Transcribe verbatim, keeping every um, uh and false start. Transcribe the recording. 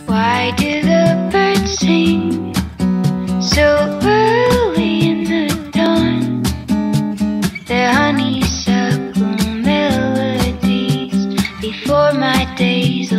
Why do the birds sing so early in the dawn? Their honeysuckle melodies before my days